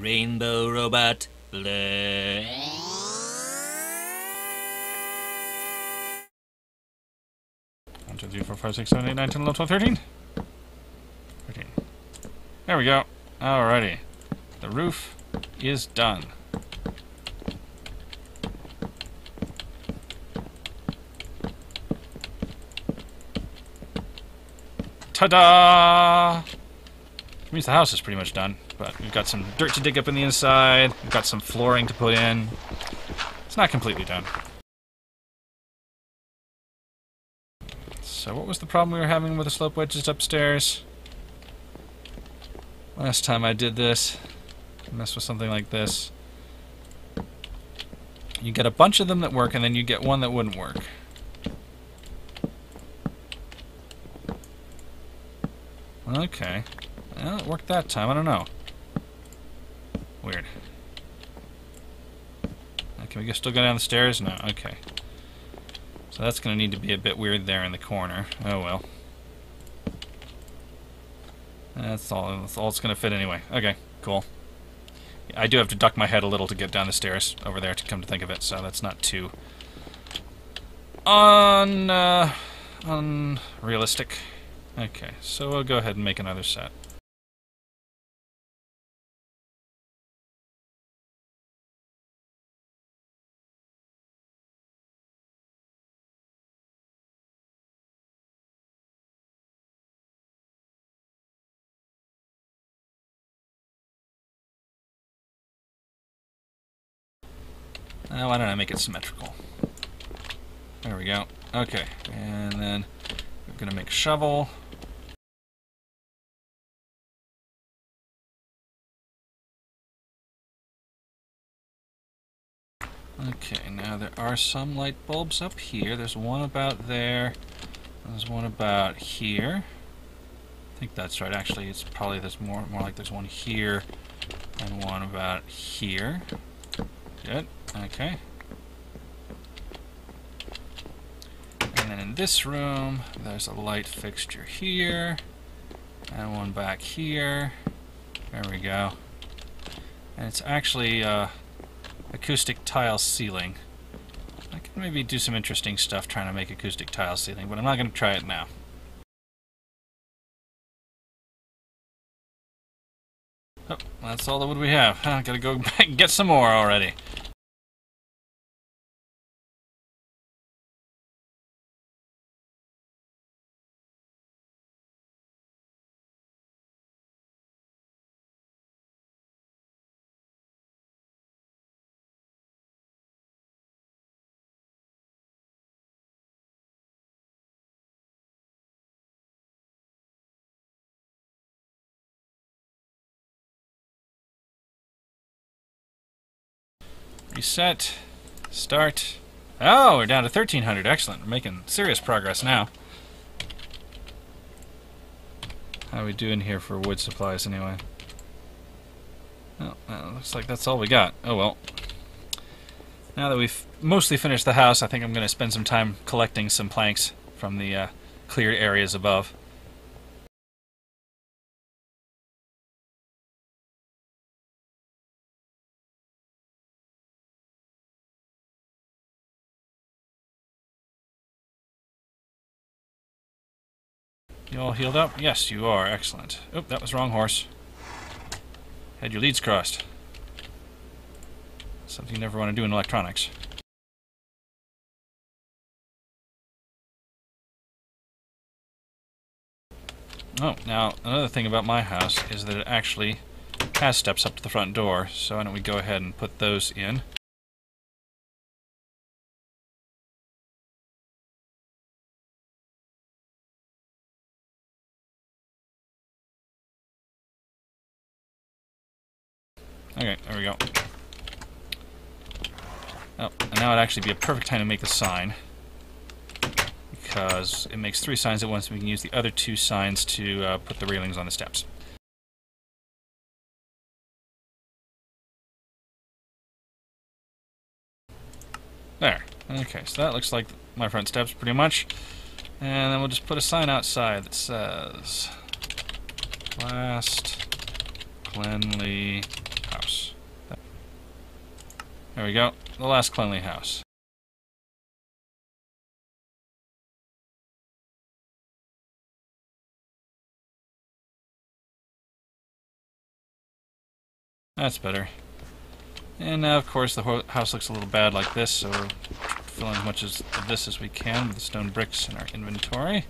Rainbow robot. Bleh. 1, 2, 3, 4, 5, 6, 7, 8, 9, 10, 11, 12, 13. 13. There we go. Alrighty. The roof is done. Ta-da! Which means the house is pretty much done, but we've got some dirt to dig up in the inside, we've got some flooring to put in. It's not completely done. So what was the problem we were having with the slope wedges upstairs? Last time I did this, mess with something like this. You get a bunch of them that work, and then you get one that wouldn't work. Okay. Well, it worked that time. I don't know. Weird. Can we still go down the stairs? No. Okay. So that's going to need to be a bit weird there in the corner. Oh well. That's all it's going to fit anyway. Okay, cool. I do have to duck my head a little to get down the stairs over there, to come to think of it, so that's not too unrealistic. Okay, so we'll go ahead and make another set. Why don't I make it symmetrical? There we go. Okay, and then we're going to make a shovel. Okay, now there are some light bulbs up here. There's one about there. There's one about here. I think that's right. Actually, it's probably there's more like there's one here and one about here. Good. Okay. And then in this room, there's a light fixture here and one back here. There we go. And it's actually acoustic tile ceiling. I can maybe do some interesting stuff trying to make acoustic tile ceiling, but I'm not going to try it now. Oh, that's all the wood we have. Huh, gotta go back and get some more already. Reset. Start. Oh, we're down to 1300. Excellent. We're making serious progress now. How are we doing here for wood supplies anyway? Well, looks like that's all we got. Oh well. Now that we've mostly finished the house, I think I'm going to spend some time collecting some planks from the cleared areas above. You all healed up? Yes, you are. Excellent. Oh, that was wrong horse. Had your leads crossed. Something you never want to do in electronics. Oh, now, another thing about my house is that it actually has steps up to the front door, so why don't we go ahead and put those in. Okay, there we go. Oh, and now it'd actually be a perfect time to make the sign, because it makes 3 signs at once, and we can use the other 2 signs to put the railings on the steps. There. Okay, so that looks like my front steps pretty much. And then we'll just put a sign outside that says, Last Cleanly House. There we go. The last cleanly house. That's better. And now, of course, the house looks a little bad like this, so we're filling as much of this as we can with the stone bricks in our inventory.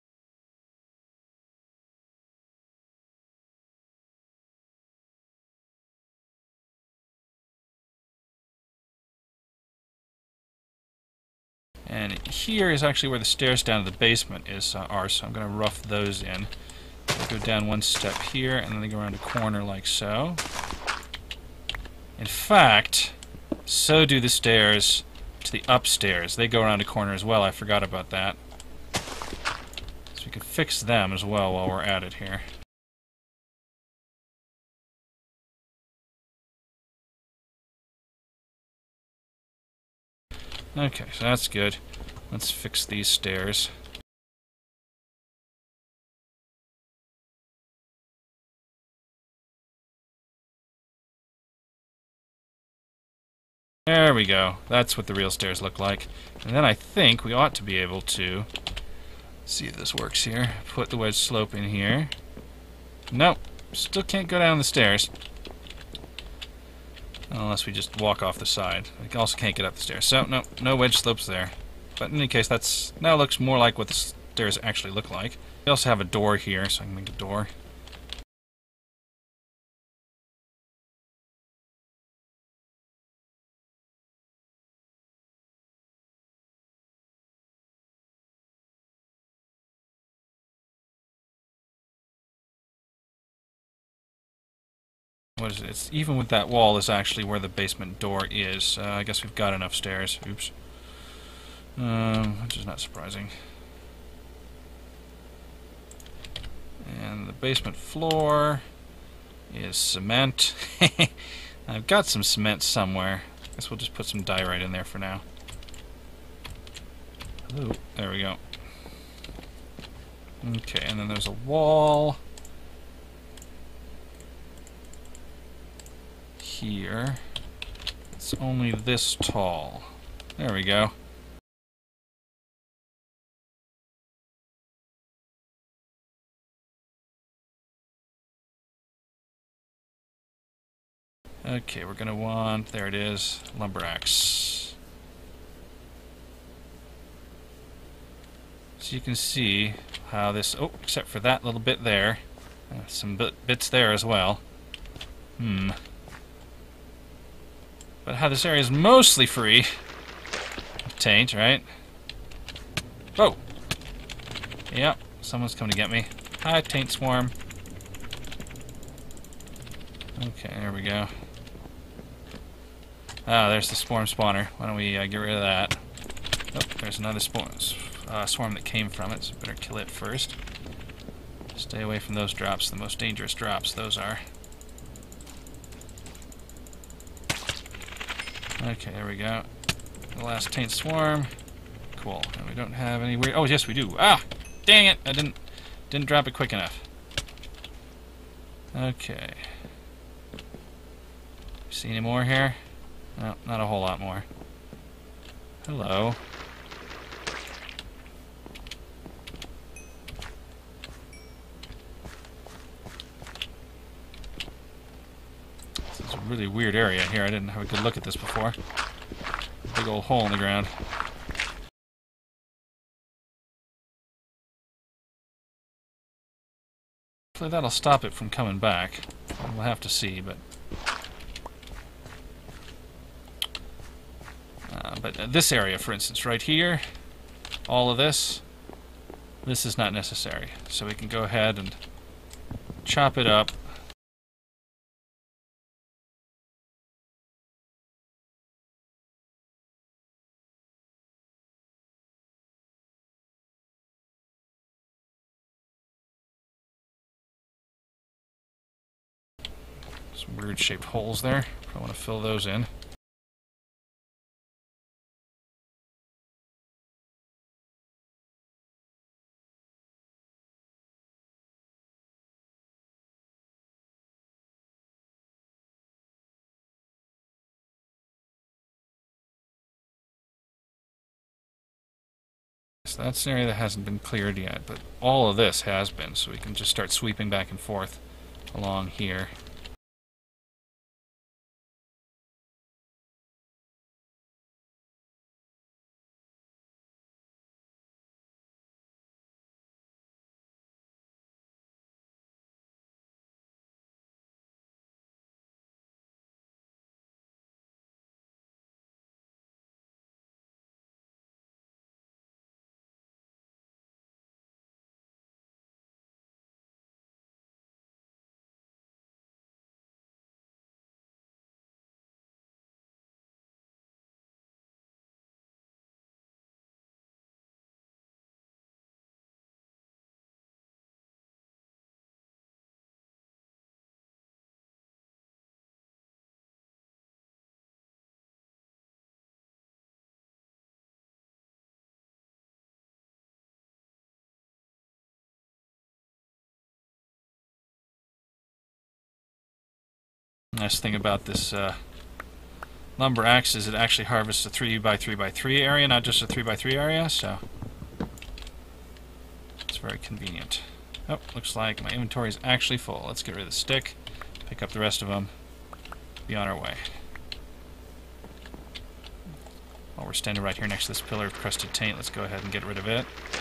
And here is actually where the stairs down to the basement are, so I'm going to rough those in. They go down one step here, and then they go around a corner like so. In fact, so do the stairs to the upstairs. They go around a corner as well. I forgot about that. So we can fix them as well while we're at it here. Okay, so that's good. Let's fix these stairs. There we go. That's what the real stairs look like. And then I think we ought to be able to see if this works here. Put the wedge slope in here. Nope. Still can't go down the stairs. Unless we just walk off the side. We also can't get up the stairs. So, no wedge slopes there. But in any case, that's now looks more like what the stairs actually look like. We also have a door here, so I can make a door. What is it? It's even with that wall is actually where the basement door is. I guess we've got enough stairs. Oops. Which is not surprising. And the basement floor is cement. I've got some cement somewhere. Guess we'll just put some diorite in there for now. Ooh, there we go. Okay, and then there's a wall here. It's only this tall. There we go. Okay, we're gonna want, there it is, lumber axe. So you can see how this, oh, except for that little bit there, some bits there as well. But how this area is mostly free of taint, right? Whoa! Yep, someone's coming to get me. Hi, taint swarm. Okay, there we go. Ah, there's the swarm spawner. Why don't we get rid of that? Oh, there's another swarm that came from it, so better kill it first. Stay away from those drops, the most dangerous drops, those are. Okay, there we go. The last taint swarm. Cool. And we don't have any weird... Oh, yes, we do. Ah! Dang it! I didn't drop it quick enough. Okay. See any more here? No, not a whole lot more. Hello. This is a really weird area here. I didn't have a good look at this before. Big old hole in the ground. Hopefully that'll stop it from coming back. We'll have to see, but... But this area, for instance, right here, all of this is not necessary. So we can go ahead and chop it up. Some weird shaped holes there. I want to fill those in. So that's an area that hasn't been cleared yet, but all of this has been, so we can just start sweeping back and forth along here. Nice thing about this lumber axe is it actually harvests a 3x3x3 area, not just a 3x3 area, so it's very convenient. Oh, looks like my inventory is actually full. Let's get rid of the stick, pick up the rest of them, be on our way. While we're standing right here next to this pillar of crusted taint, let's go ahead and get rid of it.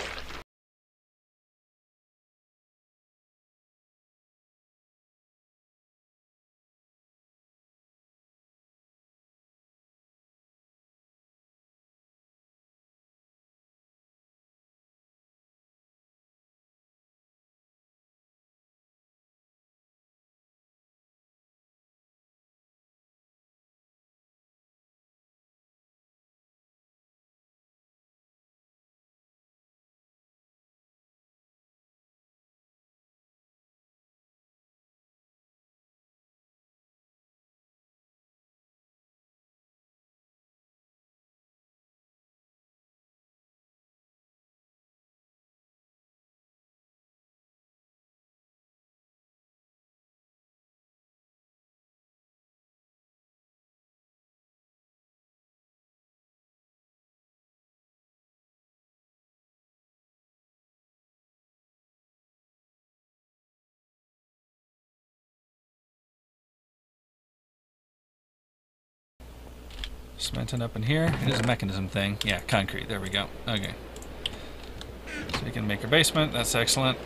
Cementing up in here. It is a mechanism thing. Yeah, concrete. There we go. Okay. So we can make a basement. That's excellent.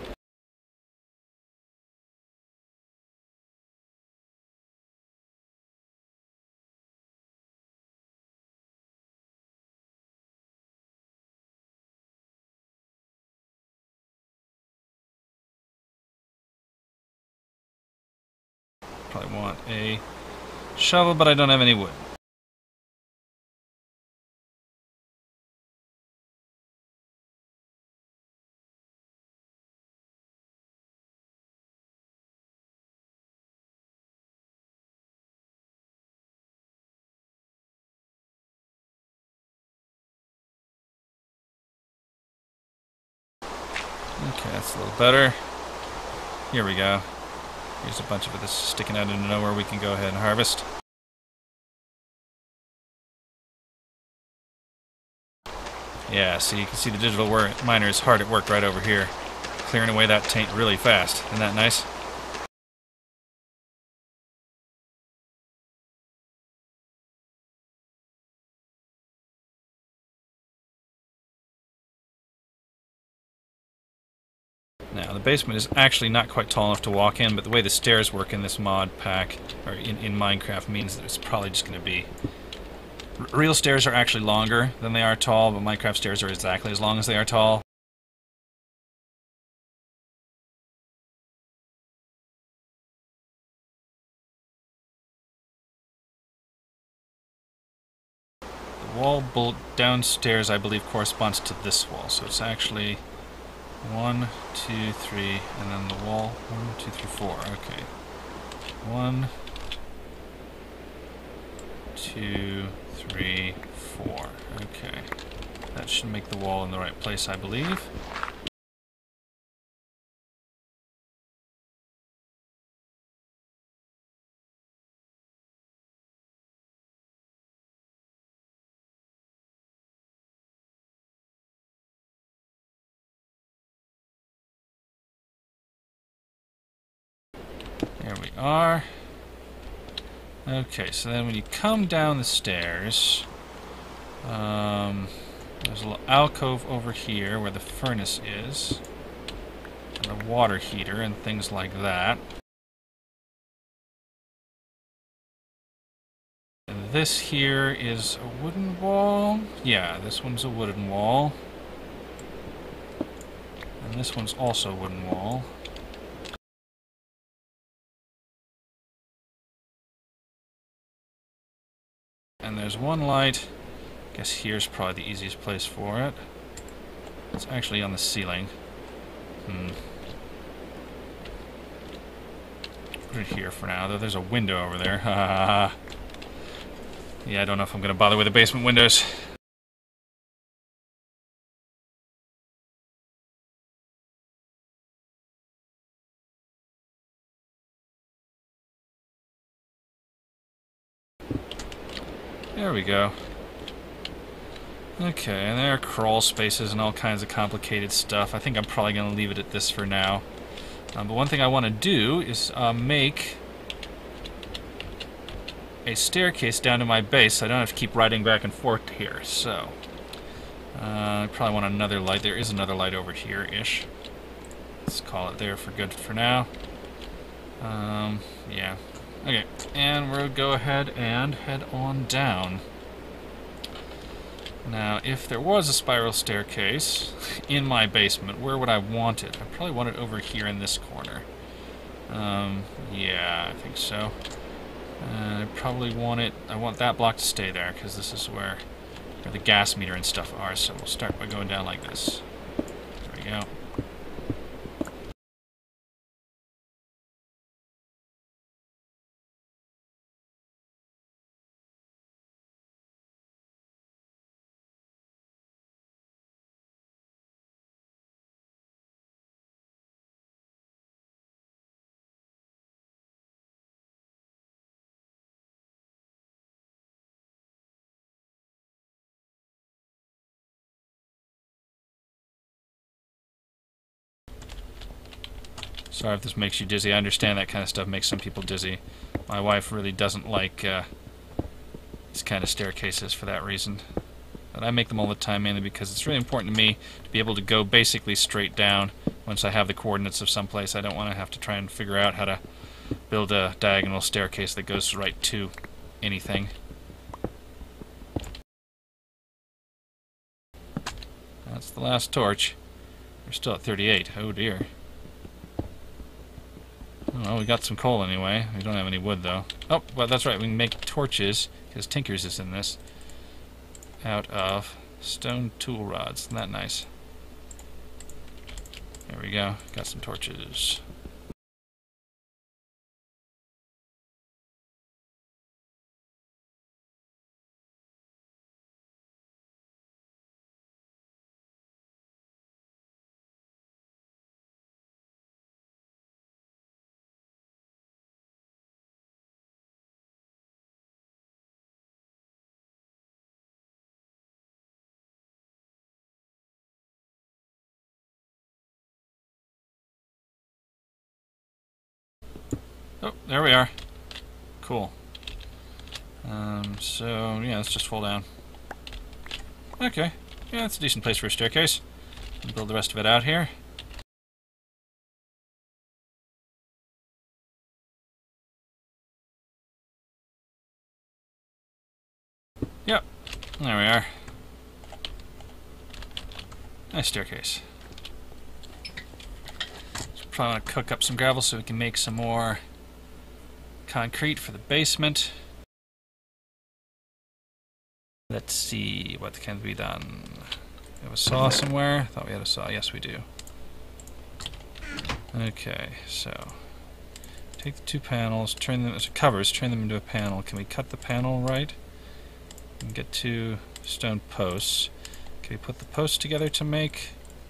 Probably want a shovel, but I don't have any wood. Okay, that's a little better. Here we go. Here's a bunch of this sticking out into nowhere we can go ahead and harvest. Yeah, so you can see the digital miner is hard at work right over here, clearing away that taint really fast. Isn't that nice? Now, the basement is actually not quite tall enough to walk in, but the way the stairs work in this mod pack, or in Minecraft, means that it's probably just going to be... Real stairs are actually longer than they are tall, but Minecraft stairs are exactly as long as they are tall. The wall downstairs, I believe, corresponds to this wall, so it's actually 1, 2, 3, and then the wall 1, 2, 3, 4. Okay, 1, 2, 3, 4. Okay, that should make the wall in the right place, I believe. are. Okay, so then when you come down the stairs, there's a little alcove over here where the furnace is, and a water heater and things like that. And this here is a wooden wall. Yeah, this one's a wooden wall. And this one's also a wooden wall. And there's one light. I guess here's probably the easiest place for it. It's actually on the ceiling. Put it here for now, though there's a window over there. Yeah, I don't know if I'm going to bother with the basement windows. There we go. Okay, and there are crawl spaces and all kinds of complicated stuff. I think I'm probably going to leave it at this for now. But one thing I want to do is make a staircase down to my base so I don't have to keep riding back and forth here. So, I probably want another light. There is another light over here-ish. Let's call it there for good for now. Yeah. Okay, and we'll go ahead and head on down. Now, if there was a spiral staircase in my basement, where would I want it? I'd probably want it over here in this corner. Yeah, I think so. I probably want it... I want that block to stay there, because this is where the gas meter and stuff are, so we'll start by going down like this. There we go. Sorry if this makes you dizzy. I understand that kind of stuff makes some people dizzy. My wife really doesn't like these kind of staircases for that reason. But I make them all the time mainly because it's really important to me to be able to go basically straight down once I have the coordinates of some place. I don't want to have to try and figure out how to build a diagonal staircase that goes right to anything. That's the last torch. We're still at 38. Oh dear. Well, we got some coal anyway. We don't have any wood, though. Oh, well, that's right. We can make torches, because Tinkers is in this, out of stone tool rods. Isn't that nice? There we go. Got some torches. Oh, there we are. Cool. So, yeah, let's just fall down. Okay. Yeah, that's a decent place for a staircase. We'll build the rest of it out here. Yep. There we are. Nice staircase. Probably want to cook up some gravel so we can make some more concrete for the basement. Let's see what can be done. We have a saw somewhere. Thought we had a saw. Yes, we do. Okay, so take the two panels, turn them as covers, turn them into a panel. Can we cut the panel right? And get two stone posts. Can we put the posts together to make?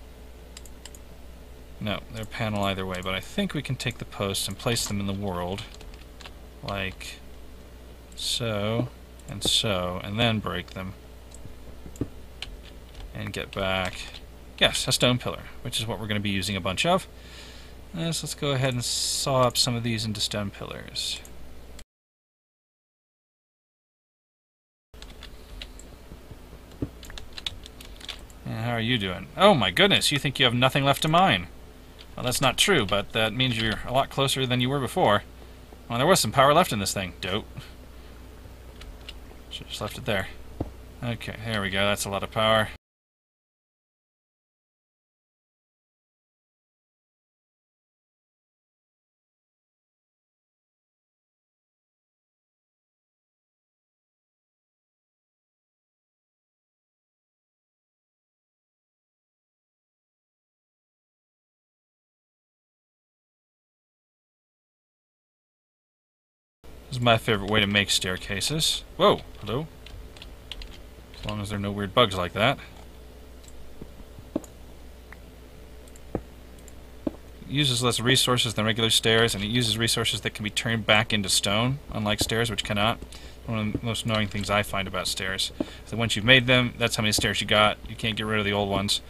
No, they're a panel either way, but I think we can take the posts and place them in the world. Like so, and then break them. And get back, yes, a stone pillar, which is what we're going to be using a bunch of. Yes, let's go ahead and saw up some of these into stone pillars. And how are you doing? Oh my goodness, you think you have nothing left to mine. Well, that's not true, but that means you're a lot closer than you were before. Well, there was some power left in this thing. Dope. Should have just left it there. Okay, there we go. That's a lot of power. This is my favorite way to make staircases. Whoa, hello. As long as there are no weird bugs like that. It uses less resources than regular stairs, and it uses resources that can be turned back into stone, unlike stairs, which cannot. One of the most annoying things I find about stairs is that once you've made them, that's how many stairs you got. You can't get rid of the old ones.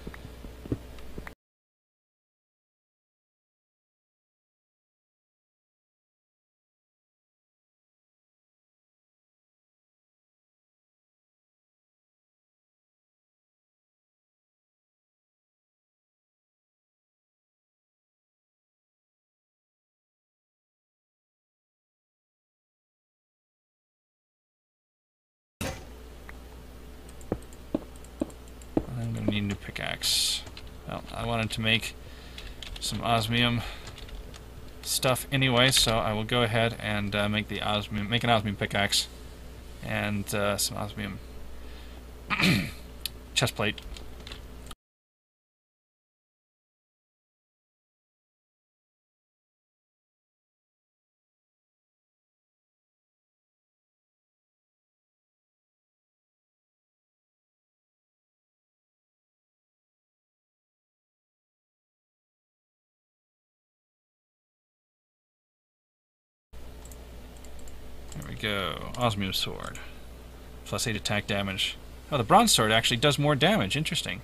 I'm going to need a new pickaxe. Well, I wanted to make some osmium stuff anyway, so I will go ahead and make an osmium pickaxe and some osmium chest plate. There we go. Osmium sword. Plus 8 attack damage. Oh, the bronze sword actually does more damage. Interesting.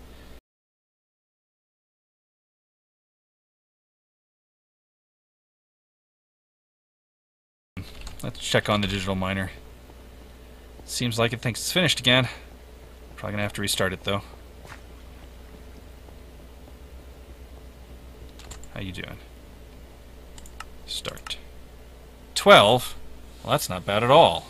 Let's check on the digital miner. Seems like it thinks it's finished again. Probably gonna have to restart it though. How you doing? Start. 12? Well, that's not bad at all.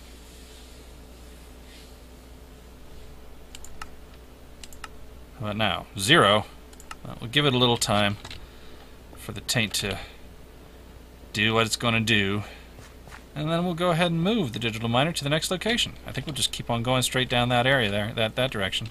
How about now? 0? Well, we'll give it a little time for the taint to do what it's going to do. And then we'll go ahead and move the digital miner to the next location. I think we'll just keep on going straight down that area there, that direction.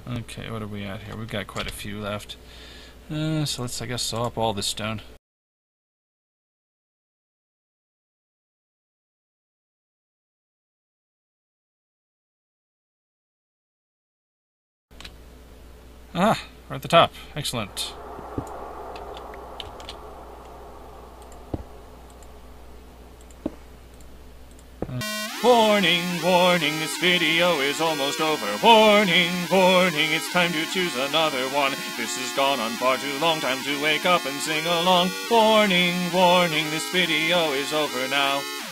Okay, what are we at here? We've got quite a few left. So let's, I guess, saw up all this stone. Ah, we're at the top. Excellent. Warning, warning, this video is almost over. Warning, warning, it's time to choose another one. This has gone on far too long, time to wake up and sing along. Warning, warning, this video is over now.